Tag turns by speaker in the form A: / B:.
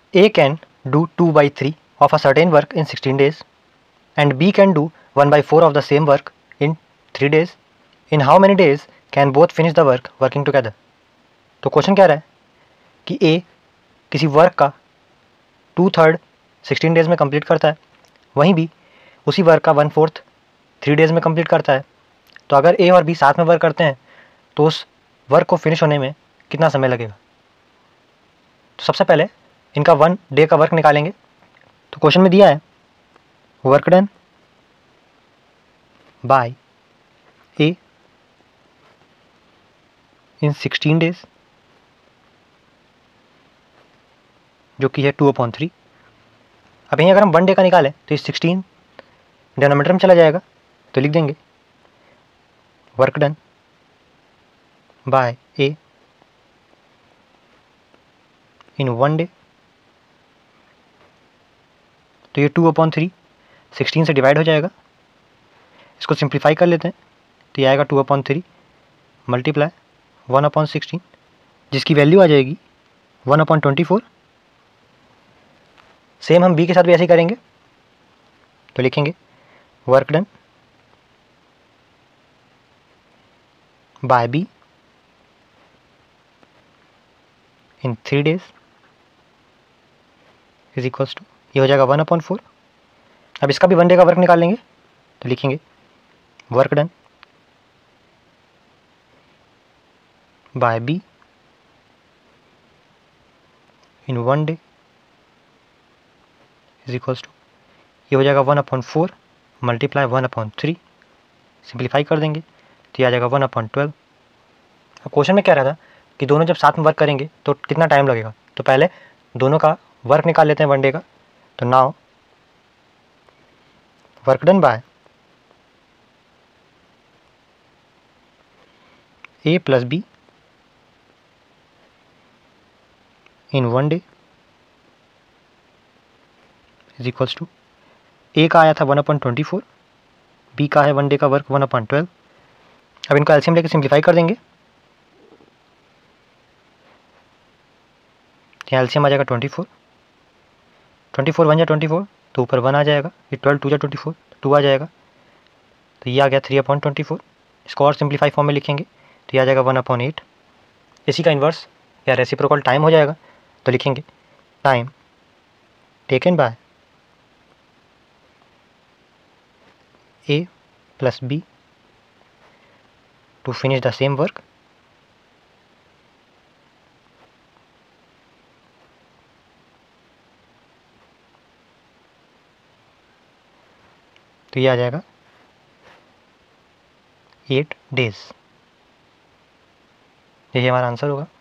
A: A can do 2/3 of a certain work in 16 days and B can do 1/4 of the same work in 3 days. In how many days can both finish the work working together? तो question कह रहा है कि A किसी work का 2/3 16 days में complete करता है, वहीं B उसी वर्क का 1/4 3 डेज में कंप्लीट करता है। तो अगर A और B साथ में वर्क करते हैं तो उस वर्क को फिनिश होने में कितना समय लगेगा? तो सबसे पहले इनका 1 डे का वर्क निकालेंगे। तो क्वेश्चन में दिया है work done by A in 16 days, जो कि है 2/3। अब यहीं अगर हम 1 डे का निकालें तो इस 16 डिनोमिनेटर में चला जाएगा, तो लिख देंगे work done by A in 1 day. तो ये 2/3 16 से डिवाइड हो जाएगा। इसको सिंप्लीफाई कर लेते हैं तो ये आएगा 2/3 मल्टीप्लाई 1/16, जिसकी वैल्यू आ जाएगी 1/24। सेम हम B के साथ भी ऐसे ही करेंगे, तो लिखेंगे work done by B in 3 days is equals to, ये हो जाएगा 1/4। अब इसका भी 1 डे का वर्क निकाल लेंगे, तो लिखेंगे work done by B in 1 day is equals to, ये हो जाएगा 1/4 मल्टीप्लाई 1/3, सिंप्लीफाई कर देंगे तो ये आ जाएगा 1/12। अब क्वेश्चन में क्या रहा था कि दोनों जब साथ में वर्क करेंगे तो कितना टाइम लगेगा। तो पहले दोनों का वर्क निकाल लेते हैं 1 डे का। तो now work done by A plus B in 1 day is equals to, A का आया था 1/24, B का है 1 डे का वर्क 1/12। अब इनको एलसीएम लेके सिंप्लीफाई कर देंगे, यहाँ एलसीएम आ जाएगा 24, 24 1 जा 24 तो ऊपर 1 आ जाएगा, ये 12 2 जा 24 2 आ जाएगा, तो ये आ गया 3/24। इसको और सिंप्लीफाई फॉर्म में लिखेंगे तो ये आ जाएगा 1/8। इसी का इन्वर्स या रेसिप्रोकल टाइम हो जाएगा, तो लिखेंगे time taken by A plus B to finish the same work तो ये आ जाएगा 8 डेज। यही हमारा आंसर होगा।